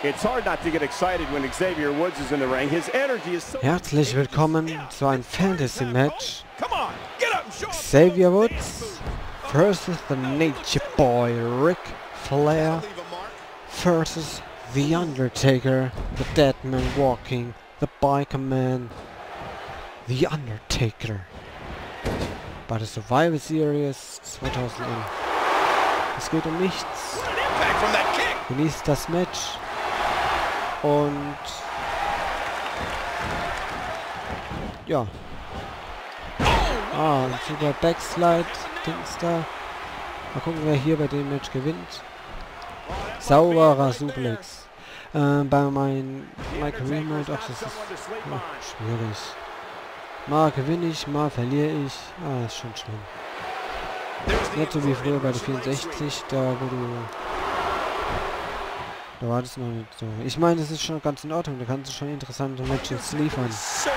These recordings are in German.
Herzlich willkommen zu einem Fantasy-Match. Xavier Woods versus the Nature Boy Ric Flair versus The Undertaker, the Dead Man Walking, the Biker Man, The Undertaker. Bei der Survivor Series 2000. Es geht um nichts. Genießt das Match. Und ja. Ein super Backslide-Dings da. Mal gucken, wer hier bei dem Match gewinnt. Sauberer Suplex. Bei meinem Michael Remote, ach, das ist schwierig. Mal gewinne ich, mal verliere ich. Ist schon schlimm. Nicht so wie früher bei der 64, da wo du... Da war das noch nicht so. Ich meine, das ist schon ganz in Ordnung. Da kannst du schon interessante Matches liefern.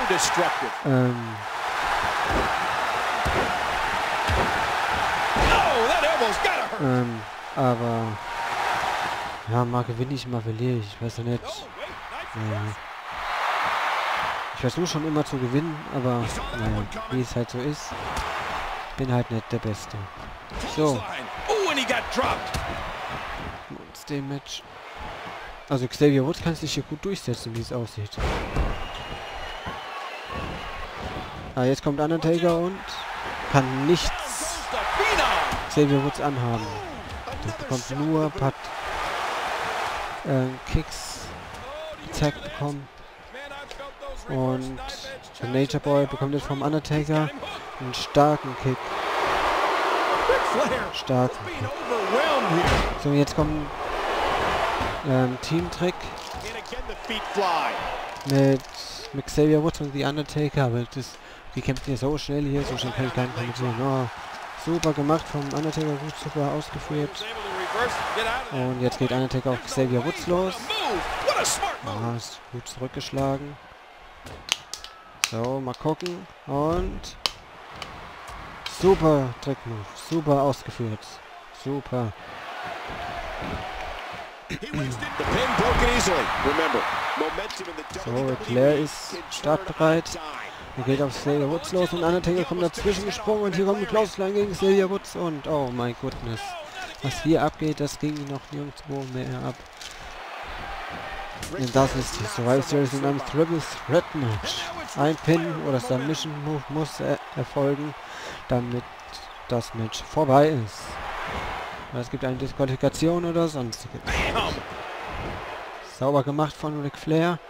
Aber... Ja, mal gewinne ich, mal verliere ich. Ich weiß ja nicht. Naja. Ich versuche schon immer zu gewinnen, aber naja, wie es halt so ist. Bin halt nicht der Beste. So. Monster-Match. Also Xavier Woods kann sich hier gut durchsetzen, wie es aussieht. Jetzt kommt Undertaker und kann nichts Xavier Woods anhaben. Der bekommt nur ein paar Kicks gezeigt bekommen. Und der Nature Boy bekommt jetzt vom Undertaker einen starken Kick. Starken Kick. So, jetzt kommt Teamtrick mit Xavier Woods und The Undertaker, aber die kämpfen hier so schnell hier, so schnell kann ich gar nicht kommentieren. Oh, super gemacht vom Undertaker, gut, super ausgeführt. Und jetzt geht Undertaker auf Xavier Woods los. Ist gut zurückgeschlagen. So, mal gucken. Und super Trick-Move, super ausgeführt. Super. So, Ric Flair ist startbereit. Er geht auf Xavier Woods los und Undertaker kommt dazwischen gesprungen und hier kommt ein Clothesline gegen Xavier Woods und oh my goodness. Was hier abgeht, das ging noch nirgendwo mehr ab. Und das ist die Survivor Series in einem Triple Threat Match. Ein Pin oder Submission Move muss erfolgen, damit das Match vorbei ist. Es gibt eine Disqualifikation oder sonstiges. Sauber gemacht von Ric Flair.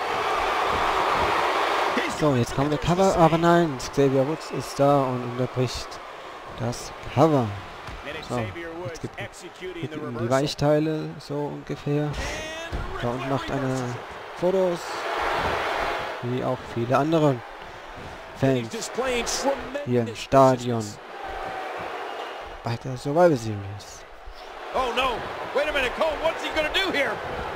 So, jetzt kommt der Cover, aber nein, Xavier Woods ist da und unterbricht das Cover. So, jetzt gibt die Weichteile, so ungefähr. Da unten macht einer Fotos, wie auch viele andere Fans hier im Stadion bei der Survivor Series. Oh no! Wait a minute, Cole, what's he gonna do here?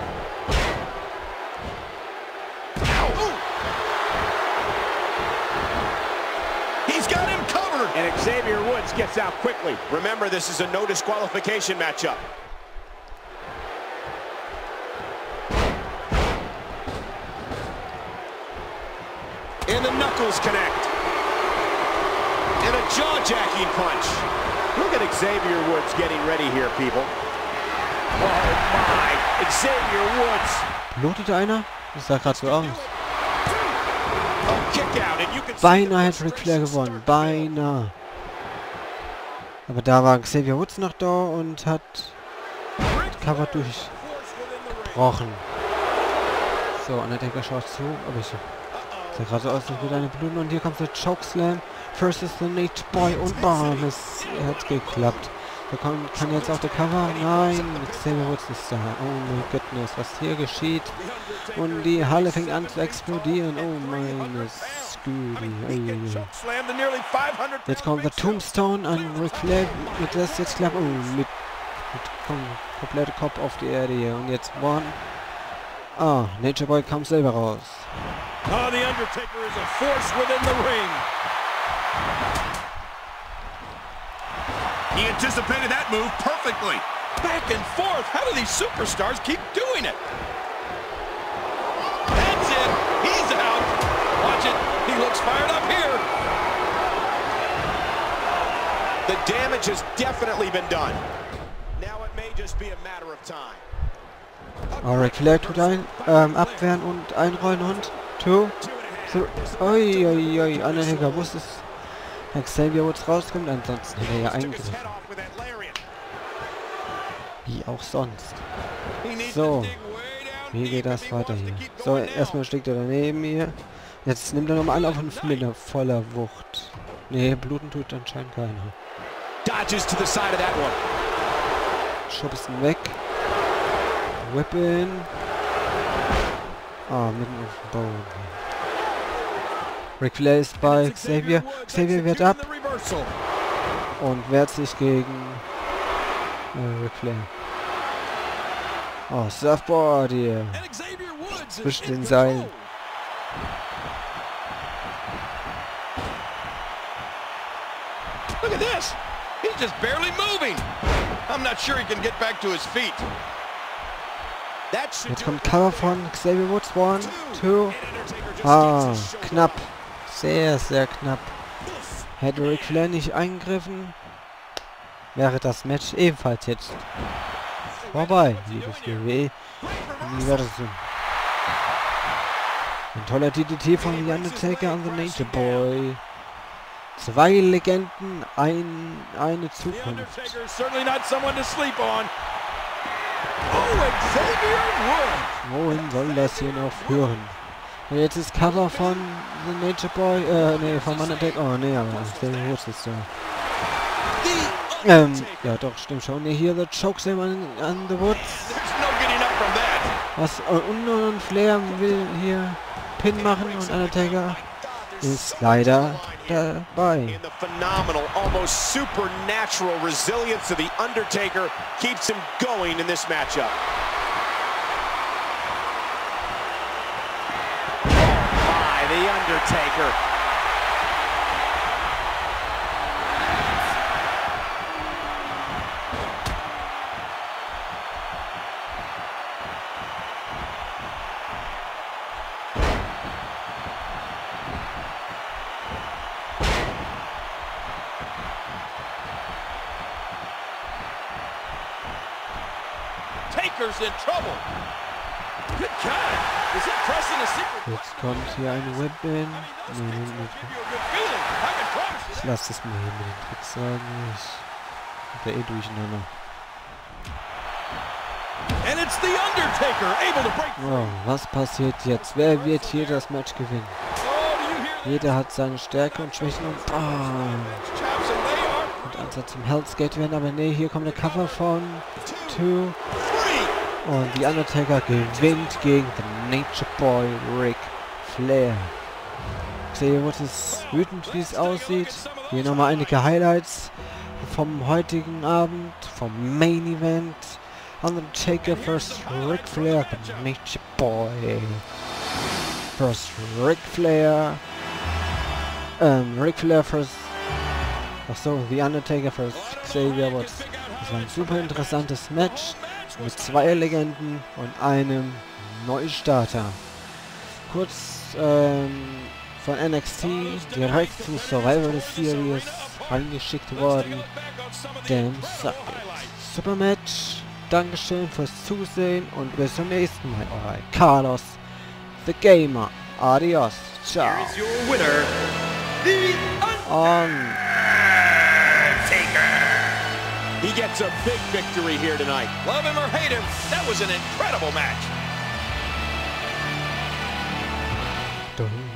He's got him covered! And Xavier Woods gets out quickly. Remember, this is a no disqualification matchup. And the knuckles connect. And a jaw-jacking punch. Look at Xavier Woods getting ready here, people. Oh my! Xavier Woods! Blutet einer? Das sah gerade so aus. Beinahe hat Ric Flair gewonnen. Beinahe. Aber da war Xavier Woods noch da und hat das Cover durchgebrochen. So, Undertaker schaut zu, aber ich sieht gerade so aus, als würde eine bluten. Und hier kommt der Chokeslam versus the Nature Boy und bam, es hat geklappt. Da kann jetzt auch der Cover. Nein, Xavier Woods ist da. Oh my goodness, was hier geschieht. Und die Halle fängt an zu explodieren. Oh meine Güte. Jetzt kommt der Tombstone an Ric Flair. Wird das jetzt klappen? Oh, mit kompletter Kopf auf die Erde hier. Und jetzt One. Nature Boy kam selber raus. Oh, the Undertaker is a force within the ring. He anticipated that move perfectly. Back and forth. How do these superstars keep doing it? fired up here. The damage has definitely been done. Now it may just be a matter of time. Oh, Ric Flair tut abwehren und einrollen und 2, 3. Ui, ui, ui. Undertaker wusste es. Wenn Xavier Woods rauskommt, ansonsten hätte er ja eingegriffen. Wie auch sonst. So. Wie geht das weiter hier? So, erstmal schlägt er daneben hier. Jetzt nimmt er nochmal Anlauf und mit voller Wucht. Nee, bluten tut anscheinend keiner. Dodges to the side of that one. Schubst ihn weg. Whippin. Ah, mitten auf dem Boden. Ric Flair ist bei Xavier. Xavier wehrt ab. Und wehrt sich gegen Ric Flair. Oh, Surfboard hier. Zwischen den Seilen. Look at this. He's just barely moving. I'm not sure he can get back to his feet. Jetzt kommt Cover von Xavier Woods. 1, 2. Ah, knapp. Sehr, sehr knapp. Hätte Ric Flair nicht eingegriffen, wäre das Match ebenfalls jetzt vorbei. Liebes WWE Universum. Ein toller DDT von The Undertaker und The Nature Boy. 2 Legenden, eine Zukunft. Wohin soll das hier noch führen? Und jetzt ist Cover von The Nature Boy, nee, von Undertaker. Oh, nee, aber Xavier Woods ist da. Ja doch, stimmt schon. Nee, hier The Chokeslam an The Woods. Was, und Flair will hier Pin machen und Undertaker ist leider dabei. The phenomenal, almost supernatural resilience of The Undertaker keeps him going in this matchup. The Undertaker. Taker's in trouble. Good God. Is he pressing a secret? Jetzt kommt hier ein Whip-In. Nee, ich lasse es mal hier mit den Tricks sagen. Ich bin durcheinander. And it's The Undertaker able to break free. Oh, was passiert jetzt? Wer wird hier das Match gewinnen? Jeder hat seine Stärke und Schwächen und und Ansatz zum Hell's Gate werden, aber nee, hier kommt der Cover von 2. Und The Undertaker gewinnt gegen The Nature Boy Ric Flair. Xavier Woods ist wütend, wie es aussieht. Hier nochmal einige Highlights vom heutigen Abend, vom Main Event. Undertaker vs. Ric Flair, The Nature Boy vs. Ric Flair. Ric Flair vs. Achso, The Undertaker vs. Xavier Woods. Das war ein super interessantes Match mit 2 Legenden und einem Neustarter. Kurz von NXT direkt zu Survivor Series reingeschickt worden. Damn Suck It. Super Match. Dankeschön fürs Zusehen und bis zum nächsten Mal. Euer Carlos, The Gamer. Adios. Ciao. Und He gets a big victory here tonight. Love him or hate him, that was an incredible match. Dun.